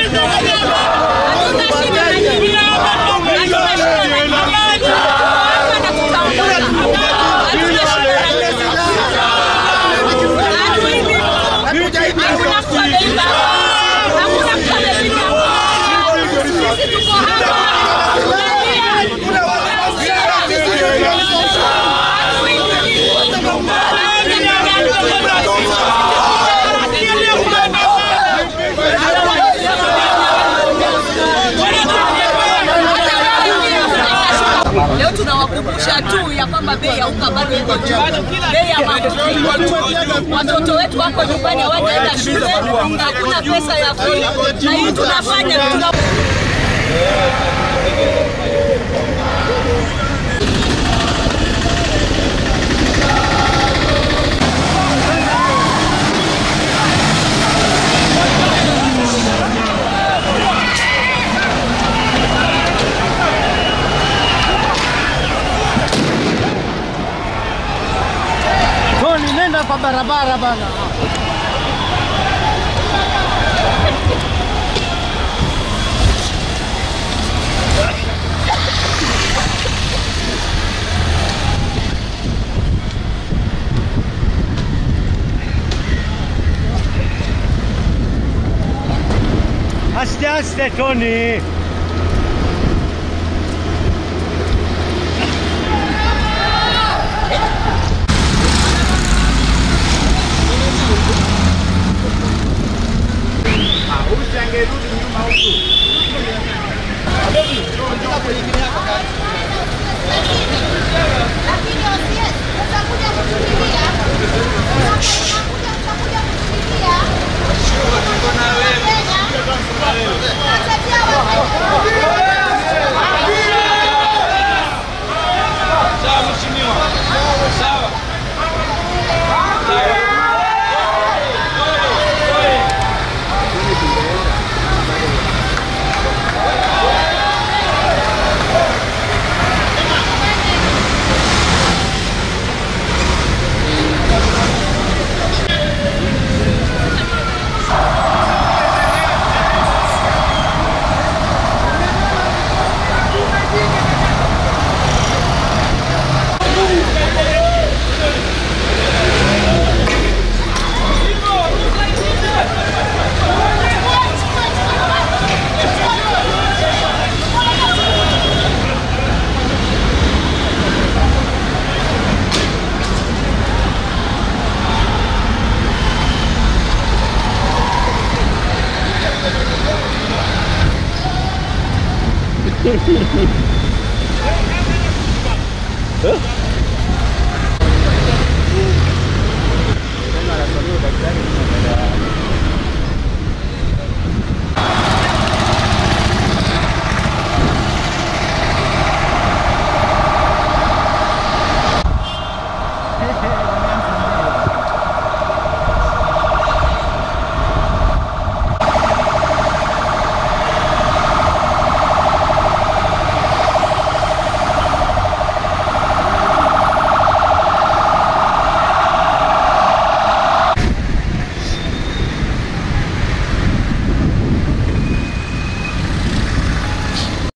Leo tunawakumbusha tu ya kwamba bei ya unga bado iko juu. Bei ya mafuta iko juu. Watoto wetu wako nyumbani hawajaenda shule, hakuna pesa ya free. Na hii tunafanya nenda kwa barabara bana. Aste aste Tony. Angerudi nyuma huko. Lakini usiye utakuja kutulia. Utakuja kutulia. Niko na wewe. Sawa mheshimiwa. Sawa. Huh?